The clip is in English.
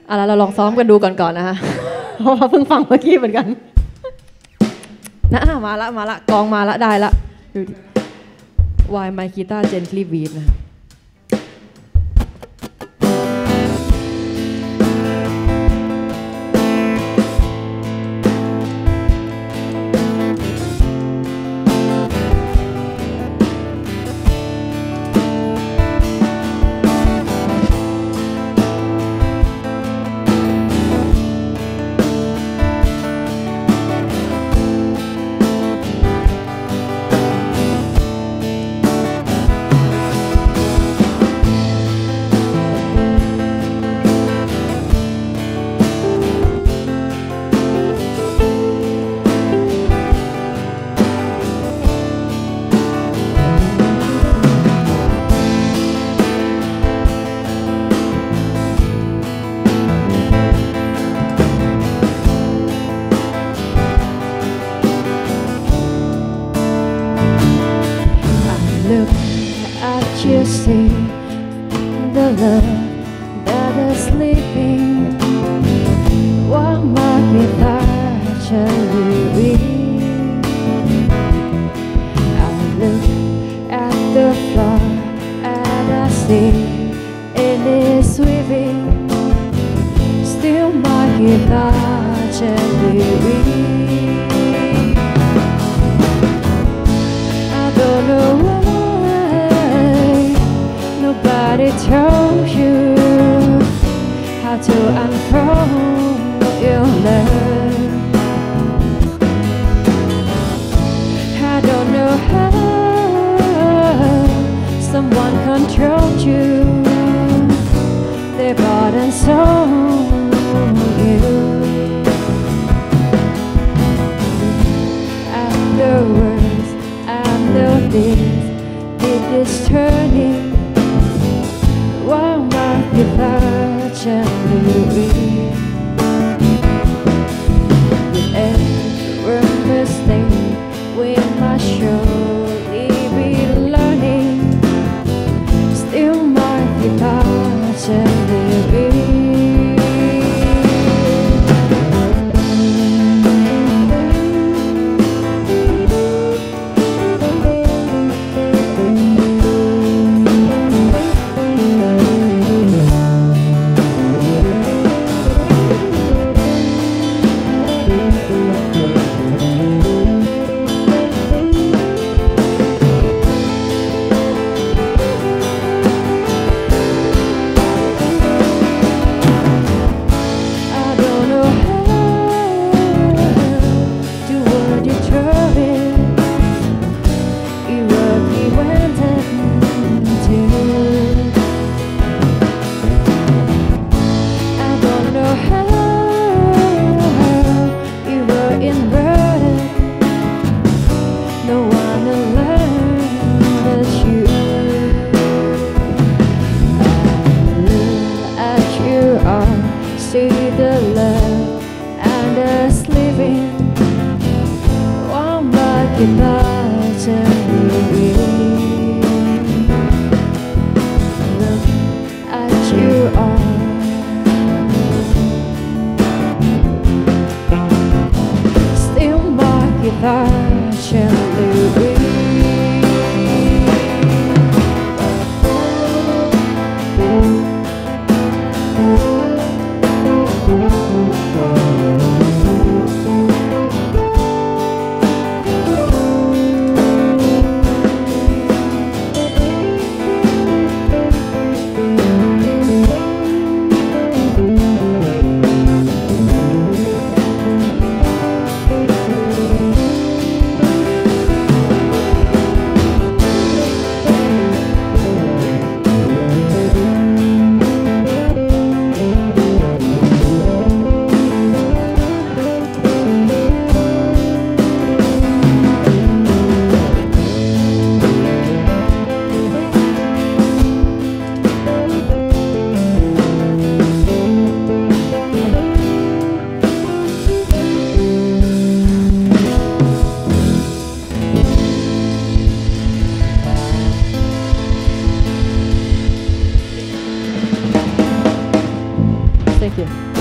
แล้วเราลองซ้อมกันดูก่อนนะคะเพราะว่าเพิ่งฟังเมื่อกี้เหมือนกันนะมาละกองมาละได้ละ Why my guitar gently beat นะLook at you, see the love that is sleeping. What my guitar cherry. I look at the floor and I see it is sweeping. Still my guitar cherry. I don't know why.Nobody told you how to unfold your love. I don't know how someone controlled you. They bought and sold you. Afterwards, after this, it is turning.While my guitar gently with every mistake we must surely be learning. Still my guitar gently See the love and the sleeping while my guitar gently look at you all. Still my guitar gently. เค